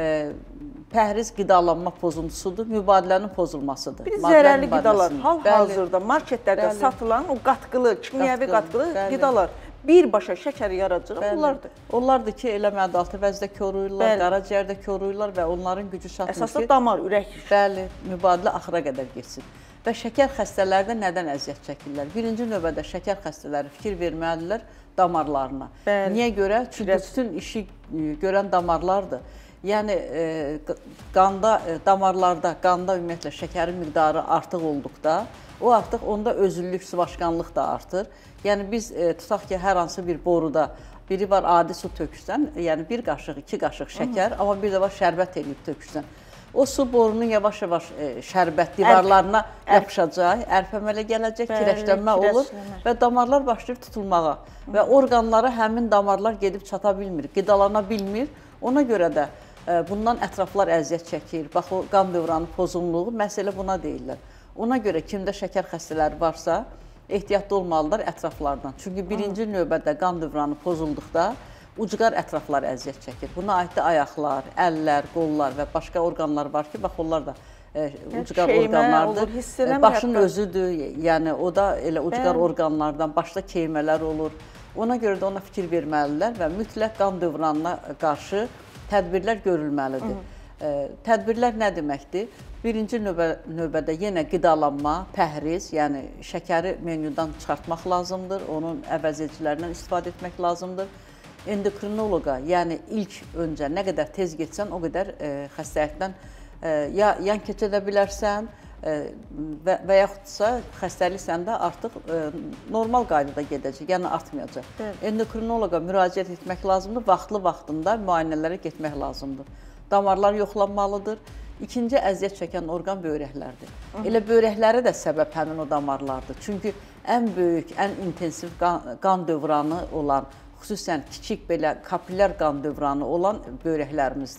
pəhriz qidalanma pozuntusudur, mübadilənin pozulmasıdır. Bir zərərli qidalar, hal-hazırda marketlərdə Bəli. satılan o qatqılı, kimyəvi qatqılı Bəli. qidalar birbaşa şəkər yaradıcı onlardır. Onlardır ki, elə mədaaltı vəzdə koruyurlar, qaraciyərdə koruyurlar və onların gücü çatmır ki, əsasda damar, ürək. Bəli, mübadilə axıra qədər geçsin. Və şəkər xəstələrdə nədən əziyyət çəkirlər? Birinci növbədə şəkər xəstələri fikir verməlidirlər damarlarına. Bəli. Niyə görə? Çünki Biraz... bütün işi görən damarlardır. Yəni, e, qanda, e, damarlarda, qanda ümumiyyətlə şəkərin miqdarı artıq olduqda, o artıq onda özüllük, sıvaşqanlıq da artır. Yəni, biz e, tutaq ki, hər hansı bir boruda biri var adi su tökürsən, yəni bir qaşıq, iki qaşıq şəkər, Hı -hı. amma bir də var şərbət eləyib tökürsən. O su borunun yavaş-yavaş e, şərbət divarlarına Ərp, yapışacaq, ərpəmələ gələcək, Bəli, kirəşlənmə olur və damarlar başlayır tutulmağa. Hı. Və orqanlara həmin damarlar gedib çata bilmir, qidalana bilmir. Ona görə də e, bundan ətraflar əziyyət çəkir. Bax, o qan dövranı pozunluğu, məsələ buna deyirlər. Ona görə kimdə şəkər xəstələri varsa, ehtiyatlı olmalılar ətraflardan. Çünki birinci Hı. növbədə qan dövranı pozulduqda, ucqar ətraflar əziyyət çəkir. Buna aiddir ayaqlar, əllər, qollar və başqa orqanlar var ki, bax onlar da e, ucqar Şeymə orqanlardır. Olur, Başın hətta. özüdür, yəni o da elə ucqar Bəli. orqanlardan, başda keymələr olur. Ona görə də ona fikir verməlidirlər və mütləq qan dövranına qarşı tədbirlər görülməlidir. Hı. E, tədbirlər nə deməkdir? Birinci növbə, növbədə yenə qidalanma, pəhriz, yəni şəkəri menyudan çıxartmaq lazımdır, onun əvəzedicilərindən istifadə etmək lazımdır. Endokrinoloqa, yəni ilk öncə nə qədər tez getsən, o qədər e, xəstəlikdən e, ya yan keçə bilərsən e, və, və yaxudsa xəstəlik səndə artıq e, normal qaydada gedəcək, yəni artmayacaq. Evet. Endokrinoloqa müraciət etmək lazımdır, vaxtlı-vaxtında müayinələrə getmək lazımdır. Damarlar yoxlanmalıdır. İkinci əziyyət çəkən orqan böyrəklərdir. Hı -hı. Elə böyrəklərə də səbəb həmin o damarlardır. Çünki ən böyük, ən intensiv qan, qan dövranı olan, xüsusən kiçik belə kapillər qan dövranı olan böyrəklərimizdir.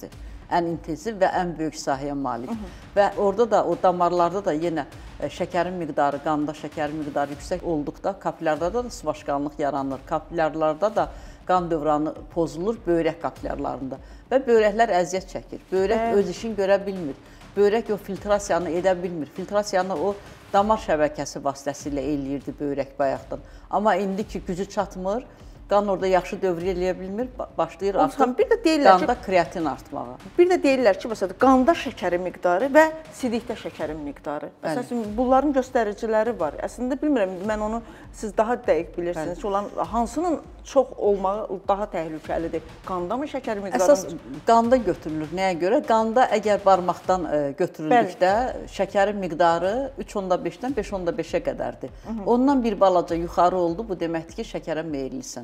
ən intensiv və ən böyük sahəyə malik. Və orada da, o damarlarda da yenə şəkərin miqdarı, qanda şəkərin miqdarı yüksək olduqda kapillərdə də sıvaşqanlıq yaranır. Kapillərdə də qan dövranı pozulur böyrək kapillərlərində və böyrəklər əziyyət çəkir. Böyrək öz işini görə bilmir. Böyrək o filtrasiyanı edə bilmir. Filtrasiyanı o damar şəbəkəsi vasitəsilə eləyirdi böyrək bayaqdan. Amma indi ki, gücü çatmır, qan orada yaxşı dövr eləyə bilmir, başlayır artıq bir də deyirlər qanda ki, kreatin artmağa. Bir də deyirlər ki, məsələn, qanda şəkərin miqdarı və sidikdə şəkərin miqdarı. Məsələn, bunların göstəriciləri var. Əslində bilmirəm, mən onu siz daha dəqiq bilirsiniz ki, olan hansının çox olmağı daha təhlükəlidir? Qanda mı şəkər miqdarı? Əsas qanda götürülür. Nəyə görə? Qanda əgər barmaqdan götürüldükdə şəkərin miqdarı üç onda beşdən beş onda beşə qədərdir. Ondan bir balaca yuxarı oldu, bu deməkdir ki, şəkərə meyillisən.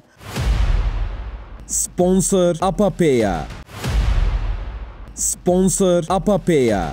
Sponsor Apapeya. Sponsor Apapeya.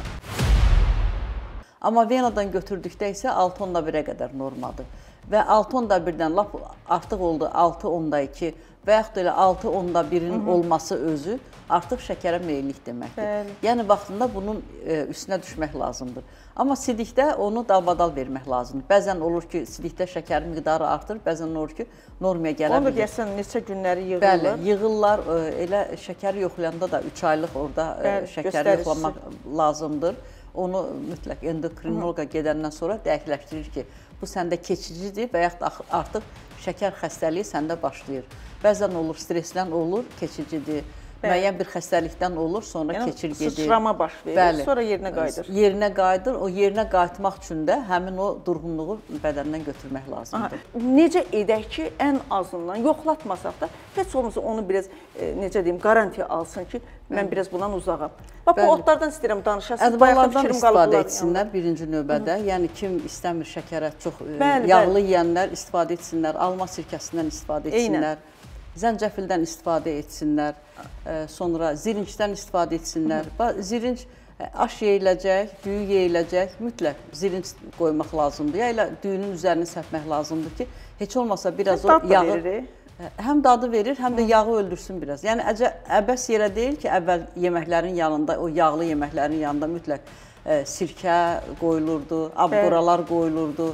Amma venadan götürdükdə isə altı onda birə qədər normadır. Və altı onda birdən lap artıq oldu altı onda iki və yaxud elə altı onda birin olması özü artıq şəkərə meyillik deməkdir. Bəli. Yəni vaxtında bunun üstünə düşmək lazımdır. Amma sidikdə onu dalbadal vermək lazımdır. Bəzən olur ki, sidikdə şəkərin miqdarı artır, bəzən olur ki, normaya gələ bilir. Onu da deyəsən, neçə günləri yığırlar? Bəli, yığırlar. Elə şəkəri yoxlayanda da üç aylıq orada Bəli, şəkəri yoxlamaq lazımdır. Onu mütləq endokrinoloqa gedəndən sonra dəqiqləşdirir ki, bu səndə keçicidir və yaxud artıq şəkər xəstəliyi səndə başlayır. Bəzən olur, stressdən olur, keçicidir. Müəyyən bir xəstəlikdən olur, sonra yəni, keçir gedir. Sıçrama baş verir, Bəli. sonra yerinə qayıdır. Yerinə qayıdır, o yerinə qayıtmaq üçün də həmin o durğunluğu bədəndən götürmək lazımdır. Aha, necə edək ki, ən azından yoxlatmasaq da, heç olmasa onu biraz, e, necə deyim, garantiya alsın ki, mən Bəli. biraz bundan uzağam. Bax, bu otlardan istəyirəm danışasınız. Ədvalardan istifadə etsinlər yəni. birinci növbədə. Hı. Yəni, kim istəmir şəkərə çox bəli, yağlı bəli. yeyənlər istifadə etsinlər, alma sirkəsindən istifadə etsinlər. Eynən. Zəncəfildən istifadə etsinlər, sonra zirincdən istifadə etsinlər. Zirinc aş yeyiləcək, düyü yeyiləcək, mütləq zirinc qoymaq lazımdır. Ya elə düyünün üzərini səpmək lazımdır ki, heç olmasa biraz o yağı... Həm dadı verir, həm də yağı öldürsün biraz. Yəni, əbəs yerə deyil ki, əvvəl yeməklərin yanında, o yağlı yeməklərin yanında mütləq sirkə qoyulurdu, abqoralar qoyulurdu.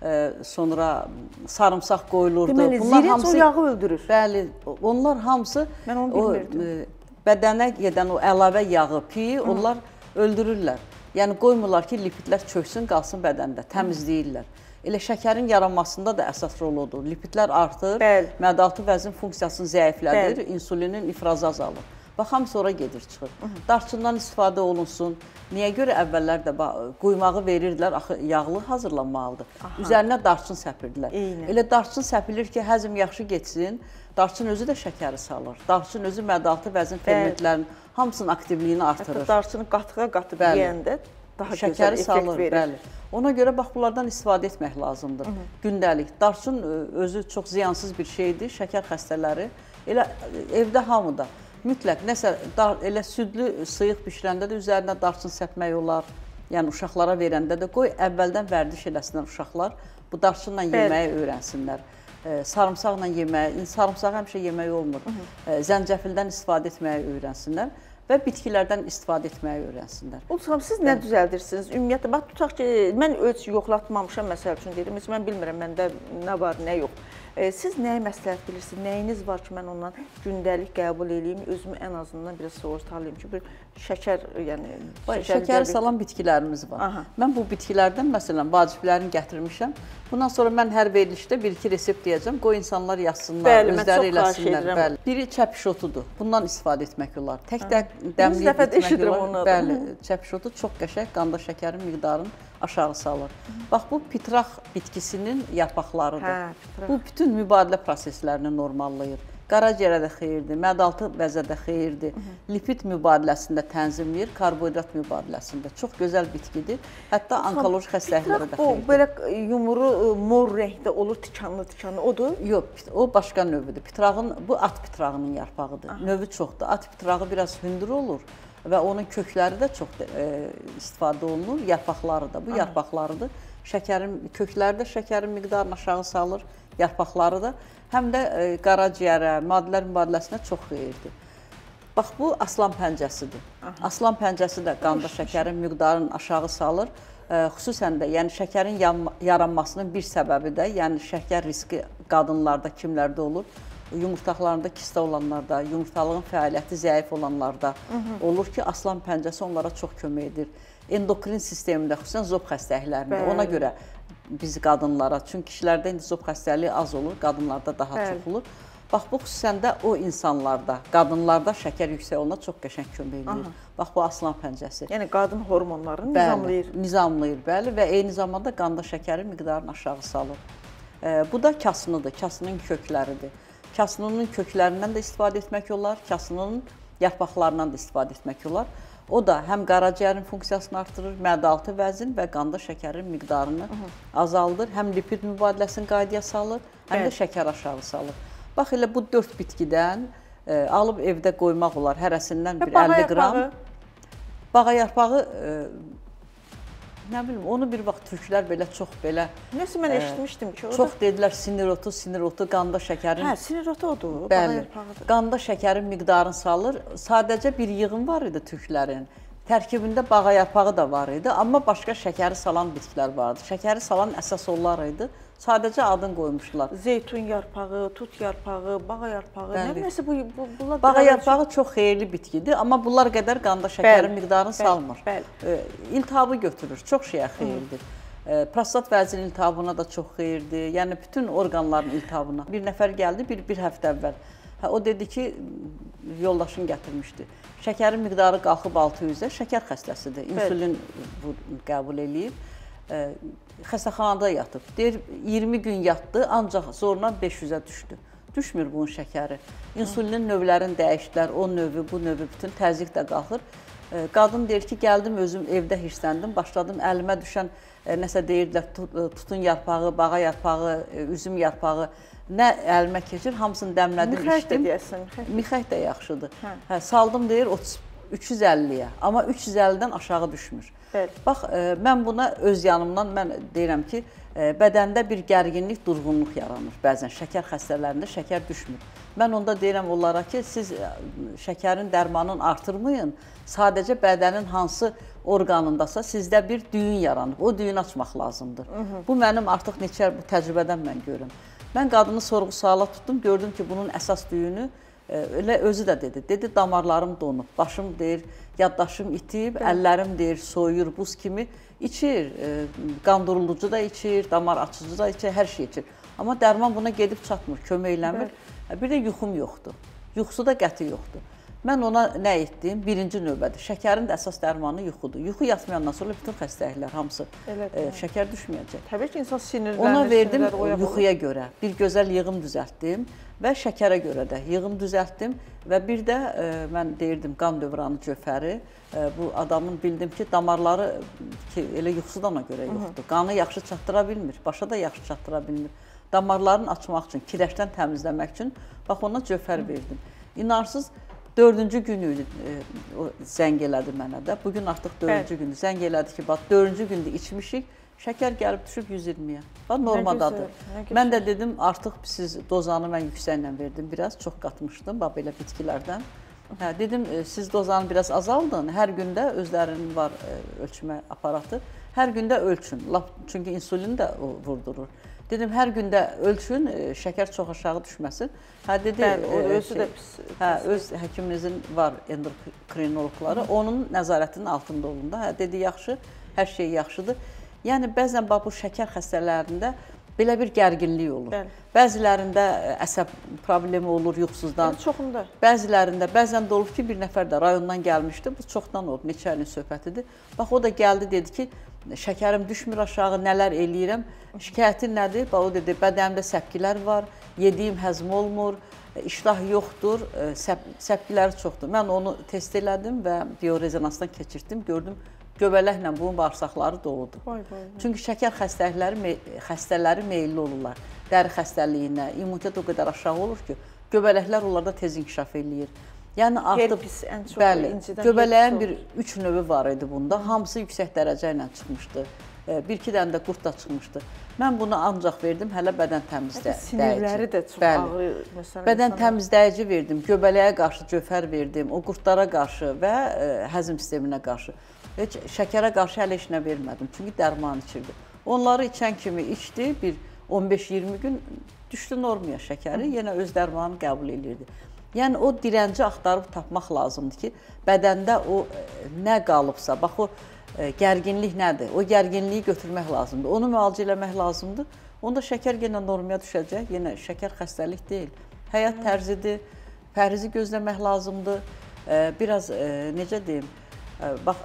Sonra sarımsaq qoyulurdu. Deməli, zirinc o yağı öldürür. Bəli, onlar hamısı o bədənə gedən o əlavə yağı, piyi onlar öldürürlər. Yəni, qoymurlar ki, lipidlər çöksün, qalsın bədəndə, təmizləyirlər. Elə şəkərin yaranmasında da əsas rol odur. Lipidlər artır, mədaltı vəzin funksiyasını zəiflədir, insulinin ifrazı azalır. Bax, hamısı sonra gedir, çıxır. Darçından istifadə olunsun. Niyə görə əvvəllər də quymağı verirdilər, axı yağlı hazırlanmalıdır. Aha. Üzərinə darçın səpirdilər. Eyni. Elə darçın səpilir ki, həzm yaxşı geçsin, darçın özü də şəkəri salır. Darçın özü mədaltı vəzin fermentlərinin hamısının aktivliyini artırır. Hətta darçını qatığa qatıb yeyəndə daha gözəl effekt verir. Bəli. Ona görə bax, bunlardan istifadə etmək lazımdır. Hı -hı. Gündəlik. Darçın özü çox ziyansız bir şeydir, şəkər xəstələri. Elə evdə hamıda. Mütləq, nəsə, elə südlü sıyıq bişirəndə də üzərinə darçın səpmək olar. Yəni, uşaqlara verəndə də qoy, əvvəldən vərdiş eləsinlər uşaqlar. Bu darçınla yeməyi öyrənsinlər. Sarımsaqla yeməyi, sarımsağı həmişə yemək olmur. Zəncəfildən istifadə etməyi öyrənsinlər və bitkilərdən istifadə etməyi öyrənsinlər. Ulsan, siz nə düzəldirsiniz? Ümumiyyətlə, bax, tutaq ki, mən öz yoxlatmamışam, məsəl üçün dedim, heç mən bilmirəm, məndə nə var, nə yox. Siz nəyi məsləhət bilirsiniz? Nəyiniz var ki, mən ondan gündəlik qəbul edeyim, özümü ən azından biraz soğurtalayım ki, bir şəkər, yəni... Şəkəri salan bitkilərimiz var. Aha. Mən bu bitkilərdən, məsələn, vaciblərini gətirmişəm. Bundan sonra mən hər verilişdə bir-iki resept deyəcəm, qoy insanlar yazsınlar, bəli, özləri eləsinlər. Bəli. Biri çəpişotudur, bundan istifadə etmək olar. Tək-tək dəmliyib etmək olar. Bəli, çəpişotu çox qəşəng, qanda şəkərin miqdarını aşağı salır. Bax, bu pitrax bitkisinin yarpaqlarıdır. Hə, bu bütün mübadilə proseslərini normallayır. Qaraciyərə də xeyirdir, mədaltı vəzə də xeyirdir, lipid mübadiləsində tənzimləyir, karbohidrat mübadiləsində. Çox gözəl bitkidir, hətta onkoloji xəstəliklərə də xeyirdir. Bu, belə yumru mor rəngdə olur, tikanlı-tikanlı, odur? Yox, o başqa növüdür. Pitrağın, bu at pitrağının yarpağıdır. Aha. Növü çoxdur. At pitrağı biraz hündür olur və onun kökləri də çox e, istifadə olunur, yarpaqları da. Bu Aha. yarpaqlarıdır. Şəkərin, kökləri də şəkərin miqdarını aşağı salır, yarpaqları da. Həm də e, qaraciyərə, maddələr mübadiləsinə çox xeyirdir. Bax, bu aslan pəncəsidir. Aslan pəncəsi də qanda şəkərin miqdarını aşağı salır. E, xüsusən də yəni şəkərin yaranmasının bir səbəbi də, yəni şəkər riski qadınlarda kimlərdə olur? Yumurtaqlarında kista olanlarda, yumurtalığın fəaliyyəti zəif olanlarda olur ki, aslan pəncəsi onlara çox kömək edir. Endokrin sistemində, xüsusən zob xəstəliklərində. Bəli. Ona görə biz qadınlara, çünki kişilərdə indi zob xəstəliyi az olur, qadınlarda daha Bəli. Çox olur. Bax, bu xüsusən də o insanlarda, qadınlarda şəkər yüksək oluna çox qəşəng kömək edir. Aha. Bax, bu aslan pəncəsi. Yəni, qadın hormonlarını bəli, nizamlayır. Nizamlayır, bəli, və eyni zamanda qanda şəkərin miqdarını aşağı salır. E, bu da kasınıdır, kasının kökləridir. Kasının köklərindən də istifadə etmək olar, kasının yarpaqlarından da istifadə etmək olar. O da həm qaraciyərin funksiyasını artırır, mədə-altı vəzin və qanda şəkərin miqdarını Hı -hı. azaldır, həm lipid mübadiləsini qaydaya salır, həm Bəli. Də şəkər aşağı salır. Bax, elə bu dörd bitkidən e, alıb evdə qoymaq olar, hərəsindən bir əlli qram. Bağa yarpağı, e, nə bilim, onu bir vaxt türklər belə çox belə... Nəsə, mən eşitmişdim ki, o da... Çox dedilər, sinir otu, sinir otu, qanda şəkərin... Hə, sinir otu odur, bağa yarpağıdır. Qanda şəkərin miqdarını salır. Sadəcə bir yığın var idi türklərin. Tərkibində bağa yarpağı da var idi, amma başqa şəkəri salan bitkilər vardı. Şəkəri salan əsas onlar idi. Sadəcə adını qoymuşdular. Zeytun yarpağı, tut yarpağı, bağa yarpağı, nə bilməsə bu, bu, bunlar... Bağa yarpağı çox xeyirli bitkidir, amma bunlar qədər qanda şəkərin miqdarını bəl, salmır. Bəli. E, iltihabı götürür, çox şeyə xeyirdir. E, prostat vəzin iltihabına da çox xeyirdir, yəni bütün orqanların iltihabına. Bir nəfər gəldi bir, bir həftə əvvəl. Hə, o dedi ki, yoldaşını gətirmişdi. Şəkərin miqdarı qalxıb altı yüzə, şəkər xəstəsidir, insülin qəbul eləyib. E, xəstəxanada yatıb. Deyir, iyirmi gün yatdı, ancaq zorla beş yüzə düşdü. Düşmür bunun şəkəri. İnsulinin növlərini dəyişdilər, o növü, bu növü, bütün təzyiq də qalxır. Qadın deyir ki, gəldim özüm evdə hirsləndim, başladım əlimə düşən, nəsə deyirdilər, tutun yarpağı, bağa yarpağı, üzüm yarpağı, nə əlimə keçir, hamısını dəmlədim, mixək içdim. Mixək də deyəsən. Mixək də yaxşıdır. Hə. Hə, saldım deyir, üç yüz əlliyə, amma üç yüz əllidən aşağı düşmür. Bəli. Bax, e, mən buna öz yanımdan mən deyirəm ki, e, bədəndə bir gərginlik, durğunluq yaranır. Bəzən şəkər xəstələrində şəkər düşmür. Mən onda deyirəm onlara ki, siz şəkərin dərmanını artırmayın, sadəcə bədənin hansı orqanındasa sizdə bir düyün yaranıb, o düyünü açmaq lazımdır. Hı -hı. Bu mənim artıq neçə bu təcrübədən mən görürüm. Mən qadını sorğu-suala tutdum, gördüm ki, bunun əsas düyünü elə özü də dedi. Dedi, damarlarım donub, başım deyir, yaddaşım itib, Bəli. Əllərim deyir, soyuyur, buz kimi içir, e, qan dururucu da içir, damar açıcı da içir, hər şey içir. Amma dərman buna gedib çatmır, köməkləmir. Bəli. Bir də yuxum yoxdur, yuxusu da qəti yoxdur. Mən ona nə etdim? Birinci növbədə şəkərin də əsas dərmanı yuxudur. Yuxu yatmayandan sonra bütün xəstəliklər hamısı e, şəkər düşməyəcək. Təbii ki, insan sinirlənir. Ona verdim yuxuya görə, bir gözəl yığım düzəltdim və şəkərə görə də yığım düzəltdim və bir də e, mən deyirdim qan dövranı cövhəri, e, bu adamın bildim ki, damarları ki, elə yuxusudan ona görə yoxdur. Qanı yaxşı çatdıra bilmir, başa da yaxşı çatdıra bilmir. Damarlarını açmaq üçün, kirəşdən təmizləmək üçün bax ona cövhər verdim. İnarsız dördüncü günü e, o zəng elədi mənə də. Bugün artıq dördüncü gündür. Zəng elədi ki, bax dördüncü gündə içmişik, şəkər gəlib düşüb yüz iyirmiyə. Bax normadadır. Mən də dedim, artıq siz dozanı mən yüksəklə verdim biraz, çox qatmışdım, bax belə bitkilərdən. Hə, dedim, siz dozanı biraz azaldın, hər gündə özlərinin var e, ölçmə aparatı, hər gündə ölçün, lap, çünki insulin də vurdurur. Dedim, hər gündə ölçün, şəkər çox aşağı düşməsin. Hə, dedi, Bəli, o özü də pis. Hə, öz həkiminizin var endokrinoloqları, onun nəzarətinin altında olun da. Hə, dedi, yaxşı, hər şey yaxşıdır. Yəni, bəzən bax, bu şəkər xəstələrində belə bir gərginlik olur. Bəli. Bəzilərində əsəb problemi olur yuxusuzdan. Bəli, çoxunda. Bəzilərində, bəzən də olub ki, bir nəfər də rayondan gəlmişdi, bu çoxdan olub, neçə ilin söhbətidir. Bax, o da gəldi, dedi ki, şəkərim düşmür aşağı, nələr eləyirəm. Şikayətin nədir? Bax, o dedi, bədənimdə səpkilər var, yediyim həzm olmur, iştah yoxdur, səp səpkiləri çoxdur. Mən onu test elədim və biorezonansdan keçirtdim, gördüm, göbələklə bunun bağırsaqları doludur. Vay, vay, vay. Çünki şəkər xəstəlikləri, xəstələri meyilli olurlar. Dəri xəstəliyinə, immunitet o qədər aşağı olur ki, göbələklər onlarda tez inkişaf eləyir. Yəni artıq, herpes ən çox bəli, incidən göbələyin bir üç növü var idi bunda. Hamısı yüksək dərəcə ilə çıxmışdı. bir-iki dənə də qurd da çıxmışdı. Mən bunu ancaq verdim hələ bədən təmizləyici. Sinirləri də çox ağır. Bədən təmizləyici verdim, göbələyə qarşı cöfər verdim, o qurdlara qarşı və həzm sisteminə qarşı. Heç şəkərə qarşı hələ heç nə vermədim, çünki dərman içirdi. Onları içən kimi içdi, bir on beş iyirmi gün düşdü normaya şəkəri, yenə öz dərmanını qəbul edirdi. Yəni o dirənci axtarıb tapmaq lazımdır ki, bədəndə o nə qalıbsa, bax o gərginlik nədir? O gərginliyi götürmək lazımdır, onu müalicə eləmək lazımdır. Onda şəkər yenə normaya düşəcək, yenə şəkər xəstəlik deyil. Həyat tərzidir, pərhizi gözləmək lazımdır. Biraz, necə deyim, bax,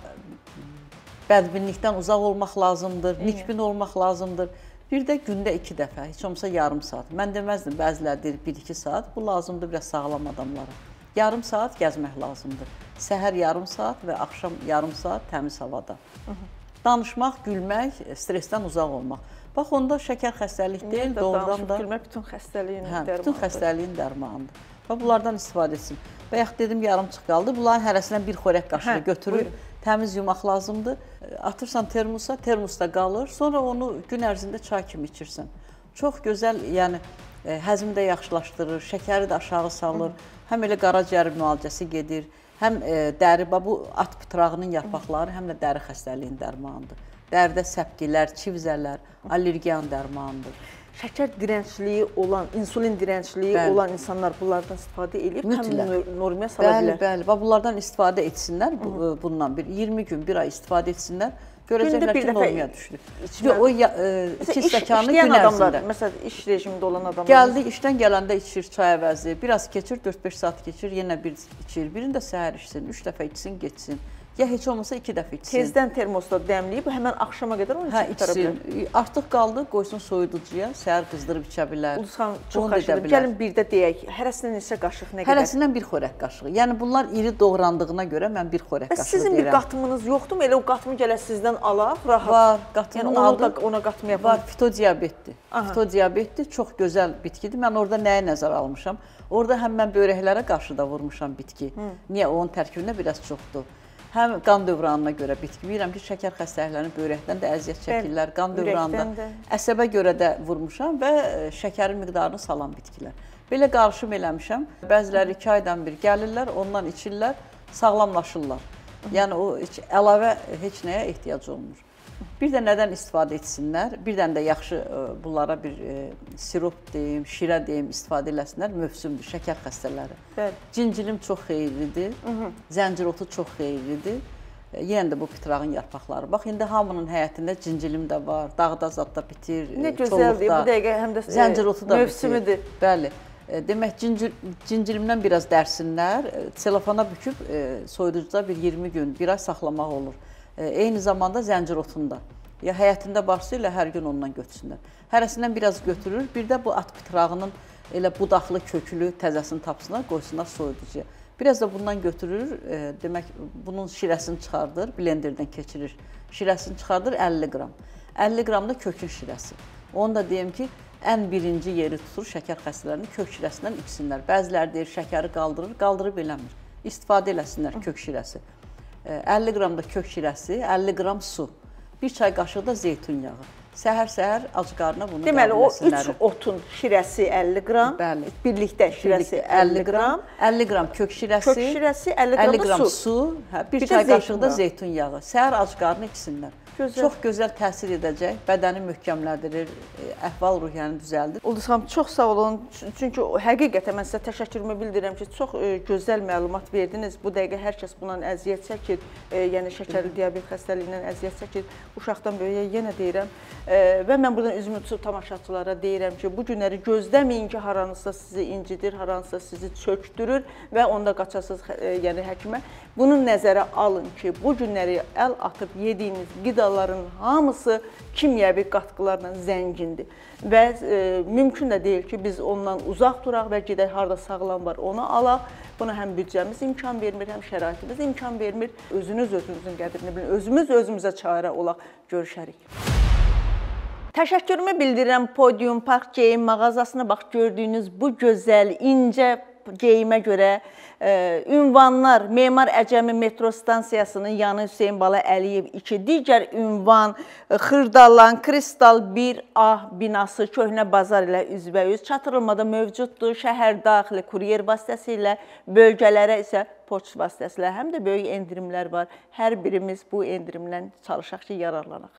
bədbinlikdən uzaq olmaq lazımdır, nikbin olmaq lazımdır. Bir də gündə iki dəfə, heç olmasa yarım saat. Mən deməzdim, bəzilər deyir bir iki saat, bu lazımdır biraz sağlam adamlara. Yarım saat gəzmək lazımdır. Səhər yarım saat və axşam yarım saat təmiz havada. Danışmaq, gülmək, stressdən uzaq olmaq. Bax, onda şəkər xəstəlik deyil, doğrudan da... Gülmək bütün xəstəliyin dərmanıdır. Bütün xəstəliyin dərmanıdır. Və bunlardan istifadə etsin. Və yaxud dedim, yarımçıq qaldı. Bunların hərəsindən bir xörək qaşığı götürür, təmiz yumaq lazımdır. Atırsan termosa, termosda qalır. Sonra onu gün ərzində çay kimi içirsən. Çox gözəl, yəni həzmi də yaxşılaşdırır, şəkəri də aşağı salır. Həm elə qaraciyər müalicəsi gedir, həm dəri, bu at pıtrağının yarpaqları həm də dəri xəstəliyin dərmanıdır. Dəridə səpgilər, çivzələr, allergiyan dərmanıdır. Şəkər dirəncliyi olan, insulin dirəncliyi olan insanlar bunlardan istifadə edib, həm normaya sala bilər. Bəli, bəli. Bunlardan istifadə etsinlər, bundan bir iyirmi gün, bir ay istifadə etsinlər. Görəcəklər ki, normaya düşdü. O iki stəkanı gün ərzində. Məsələn, iş rejimində olan adamlar. Gəldi, işdən gələndə içir çay əvəzi, biraz keçir, dörd beş saat keçir, yenə bir içir. Birini də səhər içsin, üç dəfə içsin, geçsin. Ya heç olmasa iki dəfə içsin. Tezdən termosda dəmləyib, həmən axşama qədər onu içib tutara bilər. Hə, içsin. Artıq qaldı, qoysun soyuducuya, səhər qızdırıb içə bilər. Ulduzxan, çox qaşıdır. Gəlin bir də deyək, hərəsindən neçə qaşıq nə qədər? Hərəsindən bir xörək qaşığı. Yəni, bunlar iri doğrandığına görə mən bir xörək qaşığı deyirəm. Sizin bir qatımınız yoxdur mu? Elə o qatımı gələ sizdən alaq, rahat. Var, qatımın adı ona qatımı yapın. Var, fitodiabetdir. Fitodiabetdir, çox gözəl bitkidir. Mən orada nəyə nəzər almışam? Orada həm mən börəklərə qarşı da vurmuşam bitki. Niyə? Onun tərkibində biraz çoxdur. Həm qan dövranına görə bitki. Bilirəm ki, şəkər xəstəliklərinin börəkdən də əziyyət çəkirlər, qan dövranında. Əsəbə görə də vurmuşam və şəkərin miqdarını salan bitkilər. Belə qarışım eləmişəm. Bəziləri iki aydan bir gəlirlər, ondan içirlər, sağlamlaşırlar. Yəni, o əlavə heç nəyə ehtiyac olmur. Bir də nədən istifadə etsinlər, bir dənə də yaxşı bunlara bir sirop deyim, şirə deyim, istifadə eləsinlər, mövsümdür, şəkər xəstələri. Cincilim çox xeyirlidir, zəncirotu çox xeyirlidir. Yenə də bu pitrağın yarpaqları. Bax, indi hamının həyətində cincilim də var, dağda zadda bitir, çoluqda. Nə gözəldir, bu dəqiqə həm də mövsümüdür. Bəli. Demək, cincilimdən biraz dərsinlər, selofana büküb soyuducuda bir iyirmi gün, bir ay saxlamaq olur. Eyni zamanda zəncirotunda. Ya həyətində varsa ilə hər gün ondan götürsünlər. Hərəsindən biraz götürür, bir də bu at pitrağının elə budaqlı, köklü təzəsini tapsınlar, qoysunlar soyuducuya. Biraz da bundan götürür, demək, bunun şirəsini çıxardır, blenderdən keçirir. Şirəsini çıxardır əlli qram. əlli qram da kökün şirəsi. Onu da deyim ki, ən birinci yeri tutur şəkər xəstələrinin kök şirəsindən içsinlər. Bəziləri deyir, şəkəri qaldırır, qaldırıb eləmir. İstifadə eləsinlər kök şirəsi. əlli qram da kök şirəsi, əlli qram su, bir çay qaşığı da zeytun yağı. Səhər-səhər ac qarnına bunu deməli, o üç otun şirəsi əlli qram, birlikdə şirəsi əlli qram, əlli qram kök şirəsi, kök şirəsi, əlli qram da su, bir çay qaşığı da zeytun yağı. Səhər ac qarnına içsinlər. Çox gözəl təsir edəcək, bədəni möhkəmləndirir, əhval-ruhiyyəni düzəldir. Ulduzxanım, çox sağ olun. Çünki həqiqətən mən sizə təşəkkürümü bildirirəm ki, çox gözəl məlumat verdiniz. Bu dəqiqə hər kəs bundan əziyyət çəkir, yəni şəkərli diabet xəstəliyindən əziyyət çəkir. Uşaqdan böyüyə yenə deyirəm və mən buradan üzümü tutub tamaşaçılara deyirəm ki, bu günləri gözləməyin ki, haranızda sizi incidir, haranızda sizi çöktürür və onda qaçasınız yəni həkimə. Bunu nəzərə alın ki, bu günləri əl atıb yediyiniz qidaların hamısı kimyəvi qatqılarla zəngindir və e, mümkün də deyil ki, biz ondan uzaq duraq və gedək, harada sağlam var, onu alaq. Buna həm büdcəmiz imkan vermir, həm şəraitimiz imkan vermir. Özünüz özünüzün qədrini bilin, özümüz özümüzə çarə olaq. Görüşərik. Təşəkkürümü bildirirəm Podium Park geyim mağazasına. Bax, gördüyünüz bu gözəl, incə geyimə görə e, ünvanlar, Memar Əcəmi metro stansiyasının yanı Hüseyn Bala Əliyev iki, digər ünvan Xırdalan, Kristal bir A binası köhnə bazar ilə üzbəüz çatdırılmada mövcuddur. Şəhər daxili kuryer vasitəsilə, bölgələrə isə poçt vasitəsilə həm də böyük endirimlər var. Hər birimiz bu endirimdən çalışaq ki, yararlanaq.